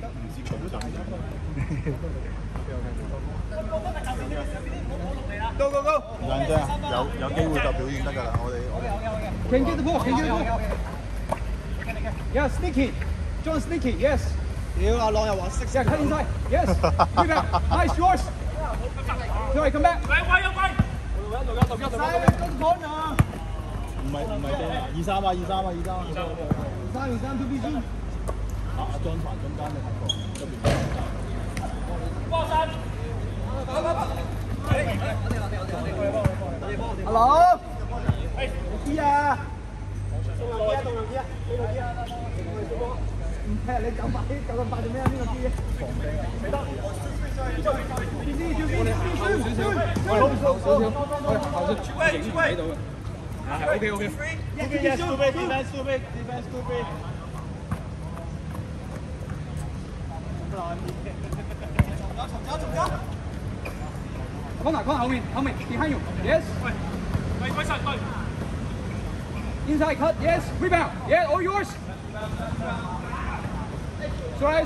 草就。 Go go go！ 唔緊張，有機會就表現得㗎啦，我哋。 Can get the ball, can get the ball. Yeah, sneaky. John sneaky, yes. 屌阿朗又話識。Yeah, cut inside. Yes. Rebound. Nice, yours. Sorry, come back. 喂，有喂。 唔係2-3啊 2-3 to be soon。 阿張傳中間你睇過，嗰邊。 波身。 阿朗。啲啊！唔踢你咁快做咩啊？呢個啲防備啊！唔得。 喂， OK。Defense too big。corner 後面 behind you yes 喂實對 inside cut yes rebound yeah all yours 衰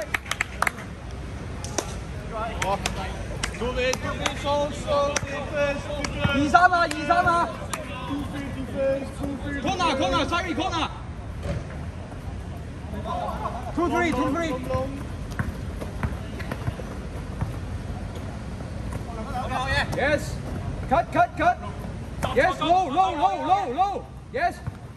Too big, so defense. 2-3啊 corner sorry corner 2-3 Yes. Cut. Yes. Low. Yes.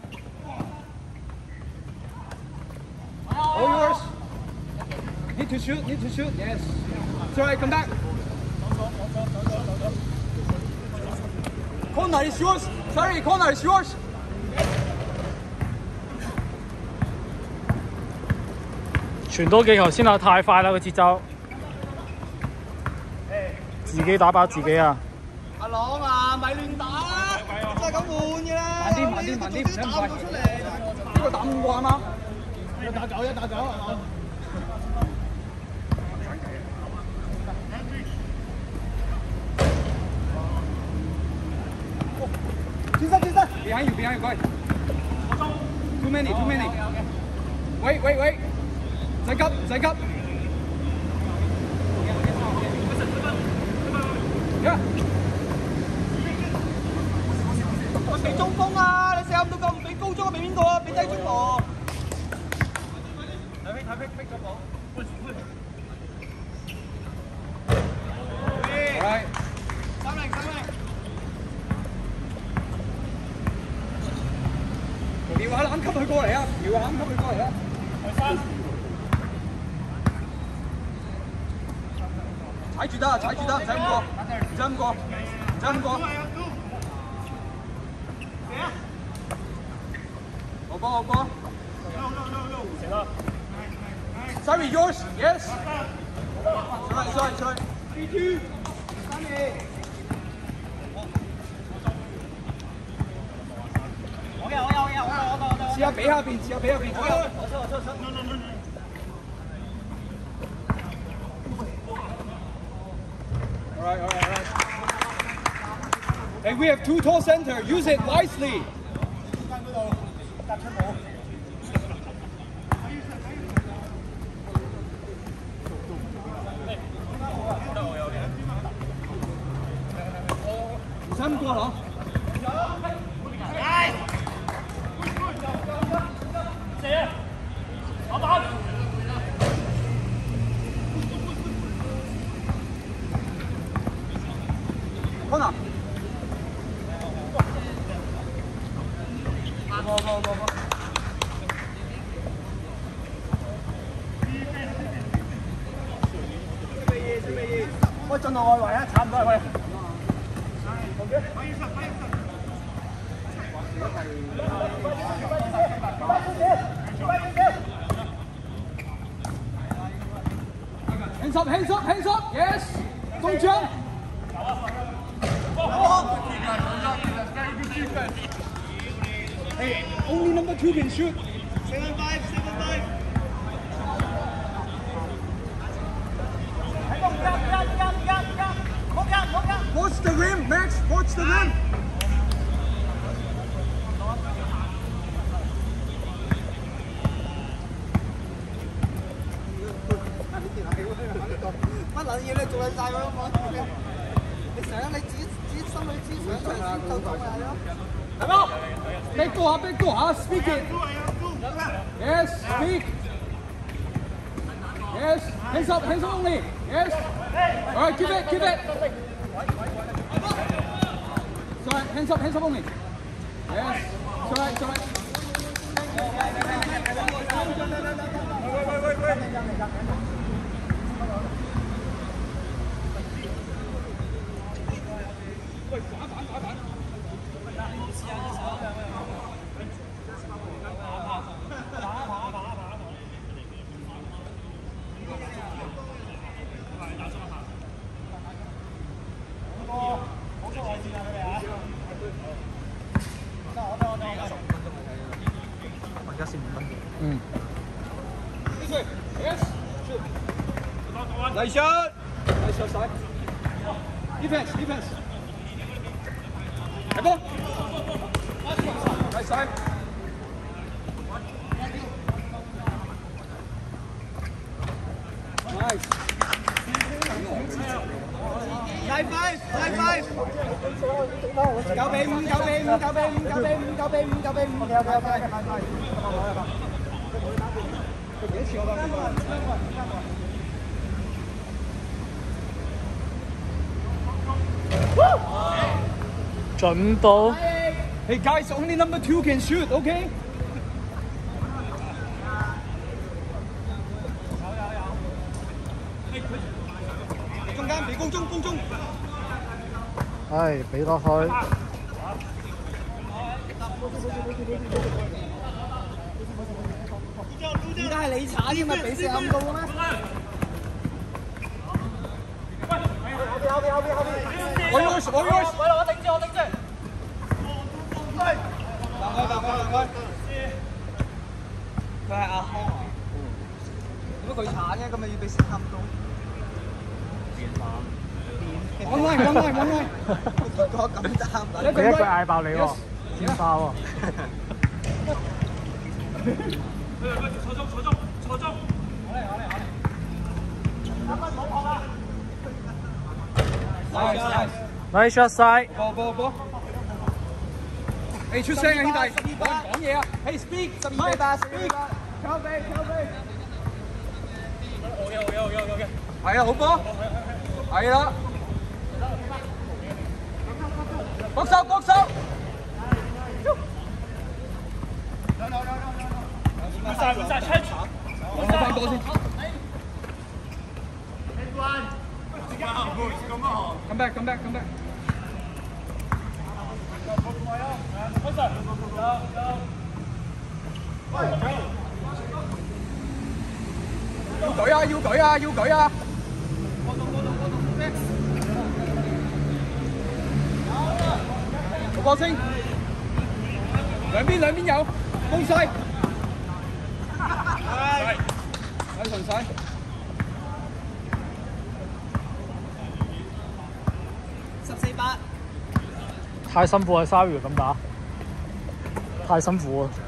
All yours. Need to shoot. Yes. Sorry, come back. Corner is yours. Sorry, corner is yours. 傳多幾球先啊！太快啦個節奏。自己打爆自己啊！ 阿朗啊，咪亂打啦，真係咁換嘅啦。慢啲，唔使咁快。呢個打5個啊嘛？1打9係嘛？轉身 ！Behind you， 快 ！Too many。喂，唔使急。俾中鋒啊！你射咁多個唔俾高中，俾邊個啊？俾低中我。睇逼咗我。係。3-0。撩下攬級佢過嚟啊！踩住得，唔使咁過。我幫。Sorry, yours. Yes. Sorry. 3-2. 我試下俾下邊。All right. And we have 2 tall center. Use it wisely. Sam過啦。corner。go。喂，進到外圍啊，差唔多去。Hands up, yes. Don't jump. Hey, only number 2 can shoot. 7-5. Watch the rim, Max. Watch the rim. 撚嘢你做撚晒佢咯，你想你自己心裏知想出嚟先夠講咪係咯。 係咯 ，big go 啊 ，big go 啊 ，speak it。Yes, speak. Yes, hands up only. Yes. All right, keep it. Sorry, hands up only. Yes. Sorry. Nice shot. Nice shot side. Defense. Come on. Nice side. Nice. High five. 9比5。幾次我都準到。 Hey guys, only number 2 can shoot, okay? 中間俾攻中。 係，俾落去。 而家係你踩添，咪俾射暗到嘅咩？ 我 yours。 我頂住。行開。佢係阿康。點解佢鏟嘅？咁咪要俾射暗到？One line。結果咁爭。 佢一句嗌爆你喎，點爆喎？ 坐中。 Nice shot side。 波。誒出聲啊兄弟，講嘢啊！誒 speak 12比8。靠背。OK。係啊，好波。係啦。搏手。唔晒 check。我翻波先。Come back. 要舉啊！個波先，兩邊有，攻勢，睇順勢。 14-8。 太辛苦啊，Savio咁打，太辛苦啊。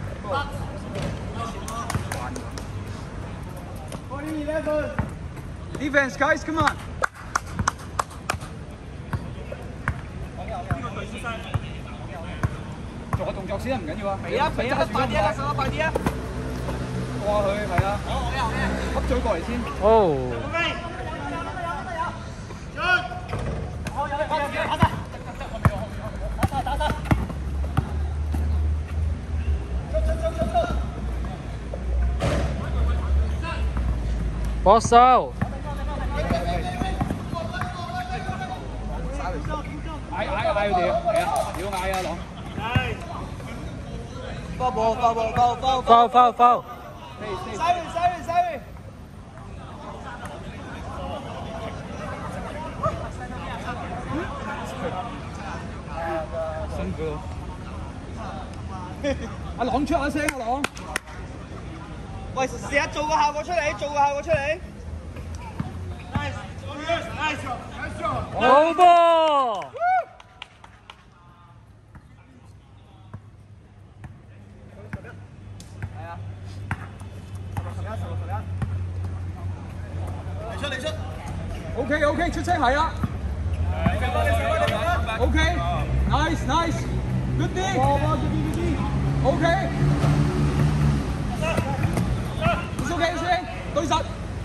Defense, guys, come on. 做個動作先唔緊要啊。俾啊，快啲啊，手快啲啊！過去係啊，吸咗過嚟先。 哦。搏手。 嗌佢哋啊，係啊，要嗌啊，朗。 Foul。 Sorry。 辛苦咯。阿朗出下聲啊，朗。 喂，試下做個效果出嚟。 好波！ 你出。 OK OK， 出聲係啦。OK， nice nice，good D。OK。OK， 對實。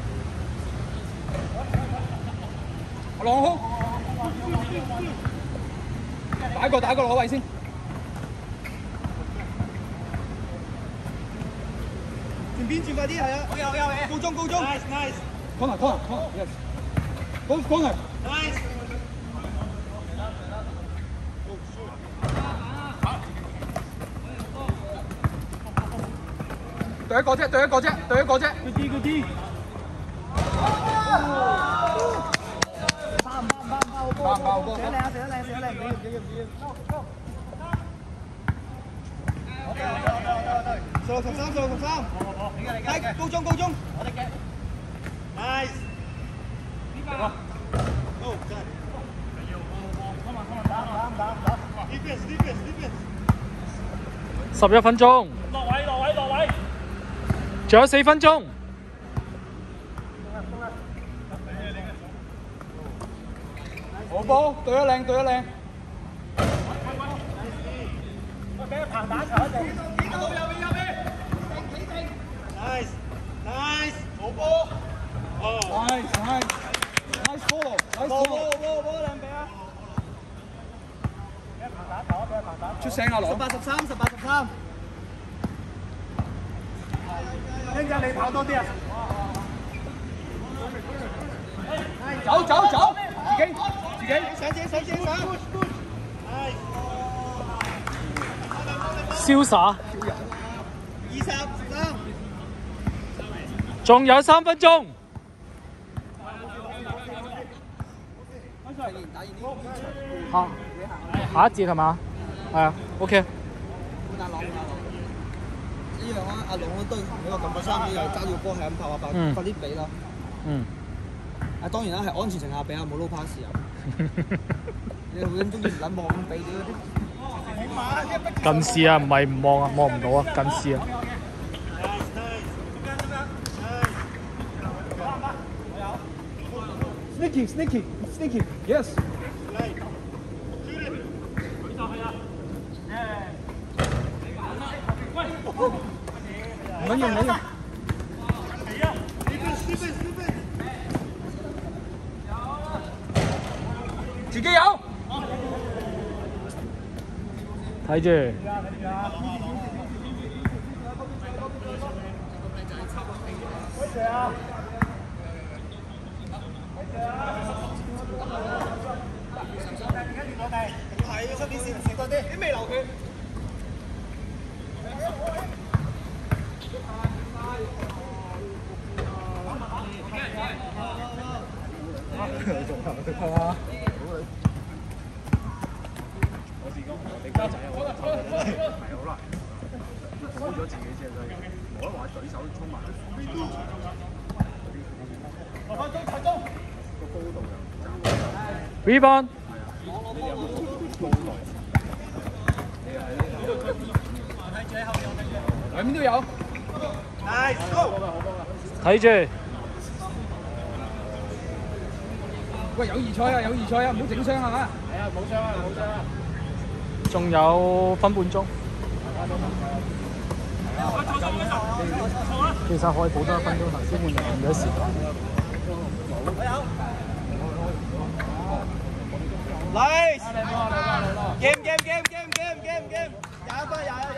浪空。打個攞位先。前邊轉快啲係啊！好高中。Nice。corner yes。Both corner。Nice。對一個啫。Good D。爆波！射得靚！13，係高中，我哋嘅 ，nice， 11分鐘，落位，仲有4分鐘。 好波，對得靚。 俾佢棚打球一陣。右邊。Nice， 好波。 Nice follow，靚比啊！ 俾佢棚打球，俾佢棚打。 出聲啊，朗。 18-13。聽陣你跑多啲啊！ 走，自己上。 瀟灑。 20-13。 仲有3分鐘。下一節係嘛？係啊 ，OK。 呢樣啊，阿龍都你個撳3秒又揸住波係咁拍，快啲俾啦。啊，當然啦，係安全情況下俾啊，冇撈 pass 啊。你好中意唔撚望咁俾啲嗰啲。 近視啊，唔係唔望啊，望唔到啊，近視啊。 Sneaky, yes。唔緊要。自己有。 睇住。 係出邊試多啲，你未留佢。 Rebound。 兩邊都有。 Nice go。 睇住。 喂，友誼賽啊，唔好整傷啊嚇。 係啊，冇傷啊。 仲有分半鐘。其實可以補多1分鐘，頭先換人咗時間。 Nice。Game。21分。